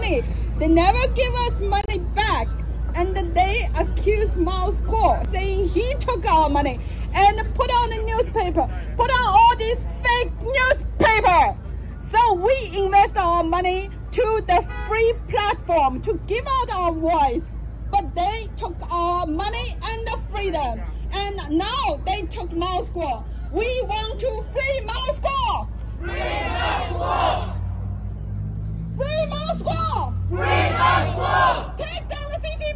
money. They never give us money back. And they accuse Mao Squaw, saying he took our money and put on the newspaper, put on all these fake newspaper. So we invest our money to the free platform to give out our voice. But they took our money and the freedom. And now they took Mao Squaw. We want to free Mao Squaw. Free Mao Squaw! Free Mao Squaw! Free Mao Squaw! Take down the CCP!